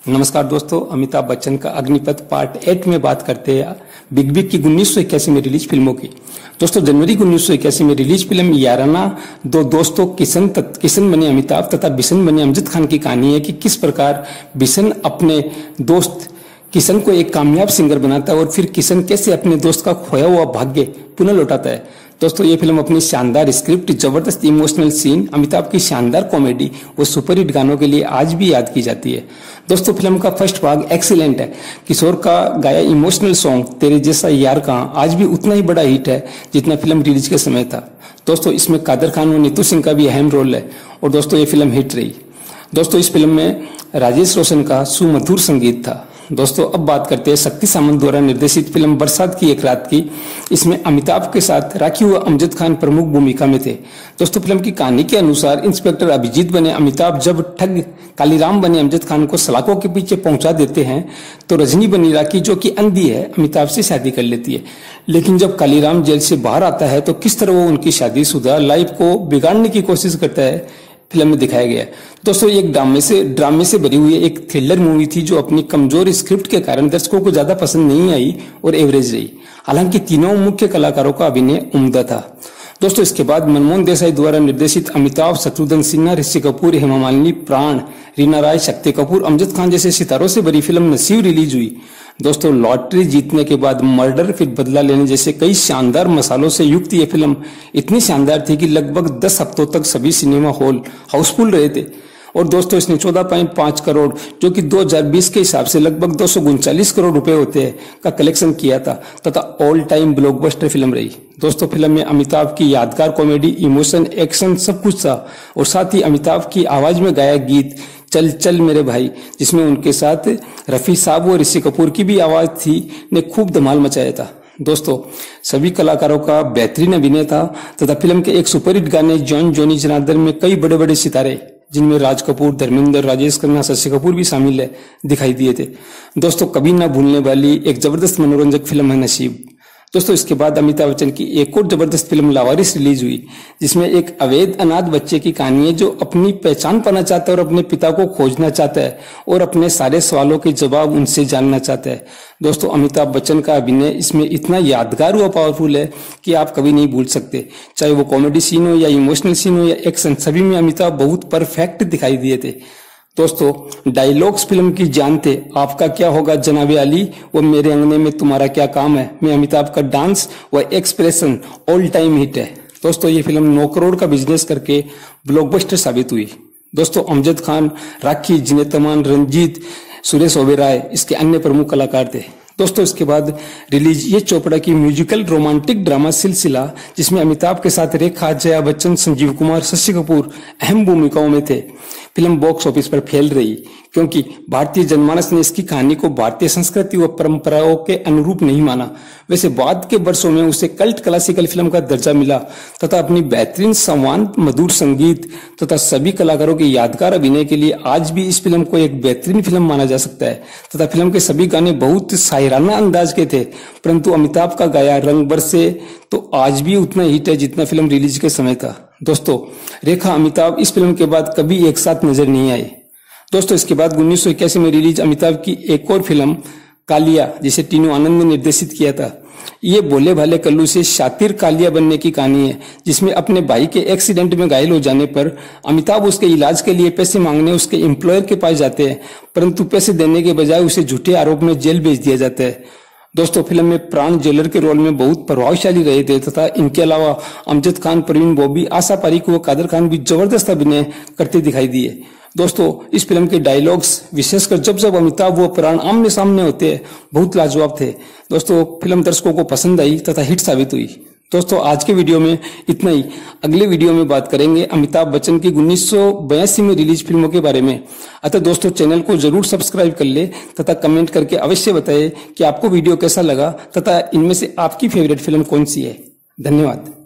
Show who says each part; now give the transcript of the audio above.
Speaker 1: नमस्कार दोस्तों, अमिताभ बच्चन का अग्निपथ पार्ट 8 में बात करते हैं बिग बी की 1981 में रिलीज फिल्मों की। दोस्तों, जनवरी 1981 में रिलीज फिल्म याराना दो दोस्तों किशन बने अमिताभ तथा बिशन बने अमजद खान की कहानी है कि किस प्रकार बिशन अपने दोस्त किशन को एक कामयाब सिंगर बनाता है और फिर किशन कैसे अपने दोस्त का खोया हुआ भाग्य पुनः लौटाता है। दोस्तों, ये फिल्म अपनी शानदार स्क्रिप्ट, जबरदस्त इमोशनल सीन, अमिताभ की शानदार कॉमेडी और सुपरहिट गानों के लिए आज भी याद की जाती है। दोस्तों, फिल्म का फर्स्ट भाग एक्सीलेंट है। किशोर का गाया इमोशनल सॉन्ग तेरे जैसा यार कहाँ आज भी उतना ही बड़ा हिट है जितना फिल्म रिलीज के समय था। दोस्तों, इसमें कादर खान और नीतू सिंह का भी अहम रोल है और दोस्तों ये फिल्म हिट रही। दोस्तों, इस फिल्म में राजेश रोशन का सुमधुर संगीत था। दोस्तों, अब बात करते हैं शक्ति सामंत द्वारा निर्देशित फिल्म बरसात की एक रात की। इसमें अमिताभ के साथ राखी हुआ अमजद खान प्रमुख भूमिका में थे। दोस्तों, फिल्म की कहानी के अनुसार इंस्पेक्टर अभिजीत बने अमिताभ जब ठग कालीराम बने अमजद खान को सलाखों के पीछे पहुंचा देते हैं तो रजनी बनी राखी, जो कि अंधी है, अमिताभ से शादी कर लेती है। लेकिन जब कालीराम जेल से बाहर आता है तो किस तरह वो उनकी शादीशुदा लाइफ को बिगाड़ने की कोशिश करता है, फिल्म में दिखाया गया है। दोस्तों, एक ड्रामे से भरी हुई एक थ्रिलर मूवी थी जो अपनी कमजोर स्क्रिप्ट के कारण दर्शकों को ज्यादा पसंद नहीं आई और एवरेज रही। हालांकि तीनों मुख्य कलाकारों का अभिनय उम्दा था। दोस्तों, इसके बाद मनमोहन देसाई द्वारा निर्देशित अमिताभ, शत्रुघ्न सिन्हा, ऋषि कपूर, हेमा मालिनी, प्राण, रीना राय, शक्ति कपूर, अमजद खान जैसे सितारों से भरी फिल्म नसीब रिलीज हुई। दोस्तों, लॉटरी जीतने के बाद मर्डर, फिर बदला लेने जैसे कई शानदार मसालों से युक्त ये फिल्म इतनी शानदार थी कि लगभग 10 हफ्तों तक सभी सिनेमा हॉल हाउसफुल रहे थे। और दोस्तों, इसने 14.5 करोड़, जो कि 2020 के हिसाब से लगभग 239 करोड़ रुपए होते हैं, का कलेक्शन किया था तथा ऑल टाइम ब्लॉकबस्टर फिल्म रही। दोस्तों, फिल्म में अमिताभ की यादगार कॉमेडी, इमोशन, एक्शन सब कुछ था और साथ ही अमिताभ की आवाज में गाया गीत चल चल मेरे भाई, जिसमें उनके साथ रफी साहब और ऋषि कपूर की भी आवाज थी, ने खूब धमाल मचाया था। दोस्तों, सभी कलाकारों का बेहतरीन अभिनय था तथा फिल्म के एक सुपरहिट गाने जॉन जॉनी जनार्दन में कई बड़े बड़े सितारे, जिनमें राज कपूर, धर्मेंद्र, राजेश खन्ना, शशि कपूर भी शामिल है, दिखाई दिए थे। दोस्तों, कभी ना भूलने वाली एक जबरदस्त मनोरंजक फिल्म है नसीब। दोस्तों, इसके बाद अमिताभ बच्चन की एक और जबरदस्त फिल्म लावारिस रिलीज हुई, जिसमें एक अवैध अनाथ बच्चे की कहानी है जो अपनी पहचान पाना चाहता है और अपने पिता को खोजना चाहता है और अपने सारे सवालों के जवाब उनसे जानना चाहता है। दोस्तों, अमिताभ बच्चन का अभिनय इसमें इतना यादगार व पावरफुल है कि आप कभी नहीं भूल सकते। चाहे वो कॉमेडी सीन हो या इमोशनल सीन हो या एक्शन, सभी में अमिताभ बहुत परफेक्ट दिखाई दिए थे। दोस्तों, डायलॉग्स फिल्म की जान थे। आपका क्या होगा जनाबे अली, वो मेरे अंगने में तुम्हारा क्या काम है, मैं अमिताभ का डांस व एक्सप्रेशन ऑल टाइम हिट है। दोस्तों, ये फिल्म 9 करोड़ का बिजनेस करके ब्लॉकबस्टर साबित हुई। दोस्तों, अमजद खान, राखी, जिनेत अमान, रंजीत, सुरेश ओबेरॉय इसके अन्य प्रमुख कलाकार थे। दोस्तों, इसके बाद रिलीज ये चोपड़ा की म्यूजिकल रोमांटिक ड्रामा सिलसिला, जिसमें अमिताभ के साथ रेखा, जया बच्चन, संजीव कुमार, शशि कपूर अहम भूमिकाओं में थे। फिल्म बॉक्स ऑफिस पर फेल रही क्योंकि भारतीय जनमानस ने इसकी कहानी को भारतीय संस्कृति व परंपराओं के अनुरूप नहीं माना। वैसे बाद के वर्षों में उसे कल्ट क्लासिकल फिल्म का दर्जा मिला तथा अपनी बेहतरीन संवाद, मधुर संगीत तथा सभी कलाकारों के यादगार अभिनय के लिए आज भी इस फिल्म को एक बेहतरीन फिल्म माना जा सकता है तथा फिल्म के सभी गाने बहुत शायराना अंदाज के थे। परंतु अमिताभ का गाया रंग बरसे तो आज भी उतना हिट है जितना फिल्म रिलीज के समय था। दोस्तों, रेखा, अमिताभ इस फिल्म के बाद कभी एक साथ नजर नहीं आए। दोस्तों, इसके बाद 1981 में रिलीज अमिताभ की एक और फिल्म कालिया, जिसे टीनू आनंद ने निर्देशित किया था। ये भोले भाले कल्लू से शातिर कालिया बनने की कहानी है, जिसमें अपने भाई के एक्सीडेंट में घायल हो जाने पर अमिताभ उसके इलाज के लिए पैसे मांगने उसके एम्प्लॉयर के पास जाते हैं, परंतु पैसे देने के बजाय उसे झूठे आरोप में जेल भेज दिया जाता है। दोस्तों, फिल्म में प्राण जेलर के रोल में बहुत प्रभावशाली रहे थे तथा इनके अलावा अमजद खान, प्रवीण बॉबी, आशा पारीक व कादर खान भी जबरदस्त अभिनय करते दिखाई दिए। दोस्तों, इस फिल्म के डायलॉग्स, विशेषकर जब जब अमिताभ व प्राण आमने सामने होते हैं, बहुत लाजवाब थे। दोस्तों, फिल्म दर्शकों को पसंद आई तथा हिट साबित हुई। दोस्तों, आज के वीडियो में इतना ही। अगले वीडियो में बात करेंगे अमिताभ बच्चन की 1982 में रिलीज फिल्मों के बारे में। अतः दोस्तों, चैनल को जरूर सब्सक्राइब कर ले तथा कमेंट करके अवश्य बताएं कि आपको वीडियो कैसा लगा तथा इनमें से आपकी फेवरेट फिल्म कौन सी है। धन्यवाद।